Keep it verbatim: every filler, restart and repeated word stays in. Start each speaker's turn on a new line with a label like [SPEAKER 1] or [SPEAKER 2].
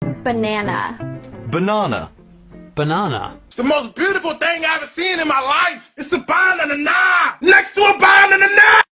[SPEAKER 1] Banana.
[SPEAKER 2] Banana.
[SPEAKER 3] Banana.
[SPEAKER 4] It's the most beautiful thing I've ever seen in my life. It's a bomb.